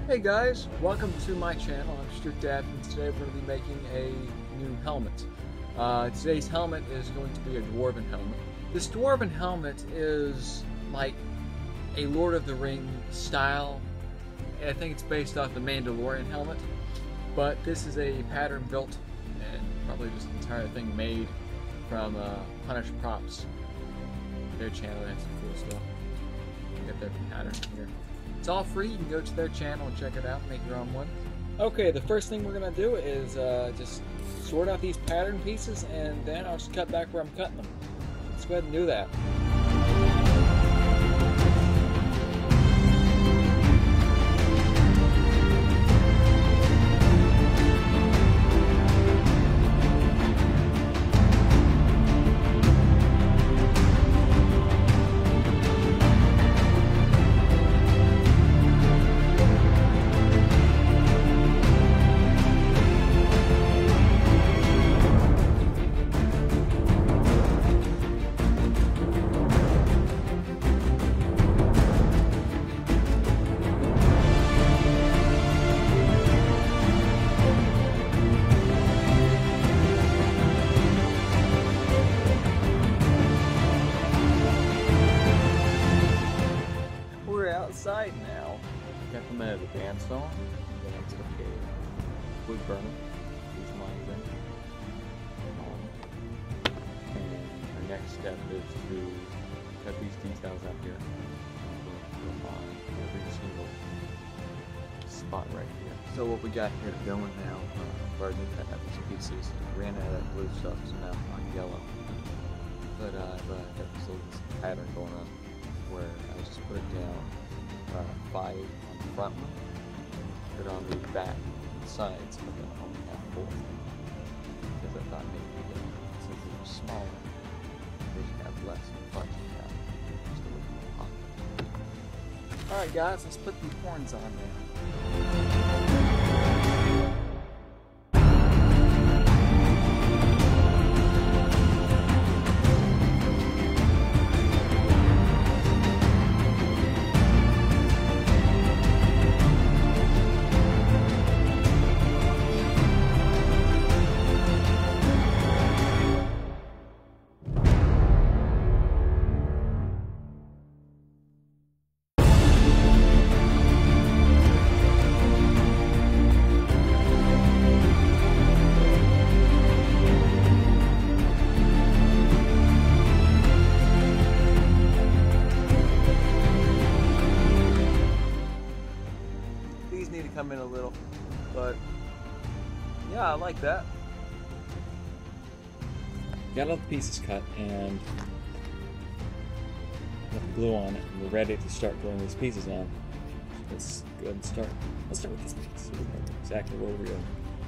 Hey guys, welcome to my channel. I'm Aphid, and today we're going to be making a new helmet. Today's helmet is going to be a Dwarven helmet. This Dwarven helmet is like a Lord of the Rings style. I think it's based off the Mandalorian helmet, but this is a pattern built and probably just the entire thing made from Punish Props. Their channel has some cool stuff. You got their pattern here. It's all free. You can go to their channel and check it out, make your own one. Okay, the first thing we're going to do is just sort out these pattern pieces, and then I'll just cut back where I'm cutting them. Let's go ahead and do that. Outside now. Got them at the bandsaw. Then I took a wood burner. These lines in. And our next step is to cut these details out here. We'll on every single spot right here. So what we got here going now, Barge cut out these pieces. Ran out of that blue stuff, so now I'm on yellow. But I've got this little pattern going on where I just put it down. 5 on the front one, put it on the back and sides, but then I only have 4 because I thought maybe since it was smaller, they should have less parts of that. Just a little more hot. Alright guys, let's put the horns on there. These need to come in a little, but yeah, I like that. Got all the pieces cut and got the glue on it, and we're ready to start gluing these pieces on. Let's go ahead and start. Let's start with this piece. Exactly where we're going.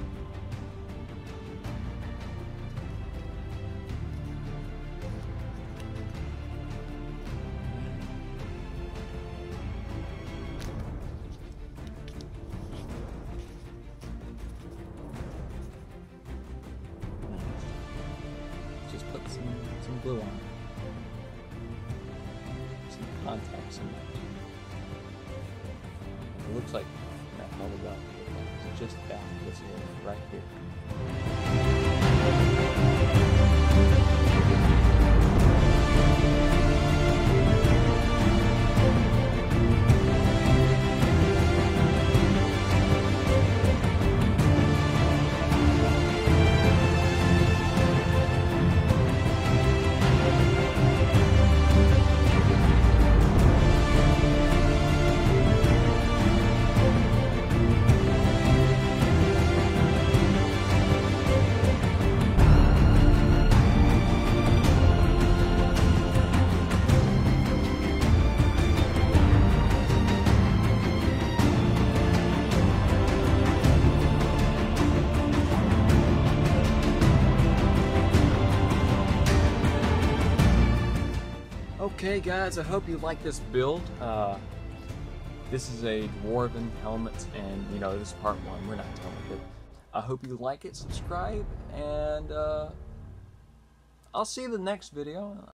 Put some glue on, some contacts in there. It looks like that held it up. It's just about this area right here. Okay guys, I hope you like this build. This is a Dwarven helmet, and you know, this is part 1, we're not done with it. I hope you like it, subscribe, and I'll see you in the next video.